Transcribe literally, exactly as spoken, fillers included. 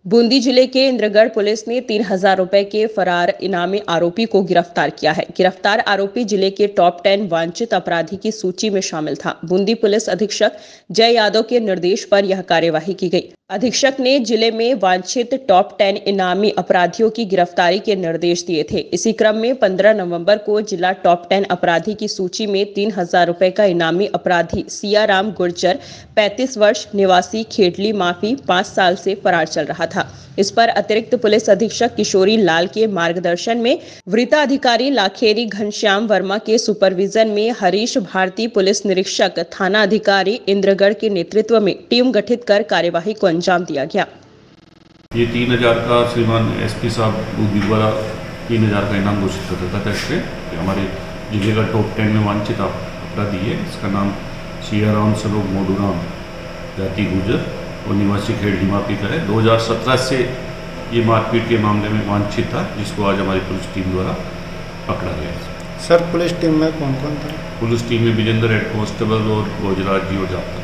बूंदी जिले के इंद्रगढ़ पुलिस ने तीन हजार रुपए के फरार इनामी आरोपी को गिरफ्तार किया है। गिरफ्तार आरोपी जिले के टॉप टेन वांछित अपराधी की सूची में शामिल था। बूंदी पुलिस अधीक्षक जय यादव के निर्देश पर यह कार्यवाही की गई। अधीक्षक ने जिले में वांछित टॉप टेन इनामी अपराधियों की गिरफ्तारी के निर्देश दिए थे। इसी क्रम में पंद्रह नवंबर को जिला टॉप टेन अपराधी की सूची में तीन हजार रुपए का इनामी अपराधी सियाराम गुर्जर पैंतीस वर्ष निवासी खेडली माफी पांच साल से फरार चल रहा था। इस पर अतिरिक्त पुलिस अधीक्षक किशोरी लाल के मार्गदर्शन में वरीयता अधिकारी लाखेरी घनश्याम वर्मा के सुपरविजन में हरीश भारती पुलिस निरीक्षक थाना अधिकारी इंद्रगढ़ के नेतृत्व में टीम गठित कर कार्यवाही को अंजाम दिया गया। ये तीन हजार का श्रीमान एसपी साहब बूंदी द्वारा तीन हजार का इनाम घोषित कर था कैसे हमारे जिले का टॉप टेन में वांछित अपराधी है। इसका नाम सियाराम सलोक मोडूराम जाति गुजर और निवासी खेड़ी मापी का है। दो हज़ार सत्रह से ये मारपीट के मामले में वांछित था, जिसको आज हमारी पुलिस टीम द्वारा पकड़ा गया। सर पुलिस टीम में कौन कौन था? पुलिस टीम में विजेंद्र हेड कांस्टेबल और भोजराज जी और जाफर।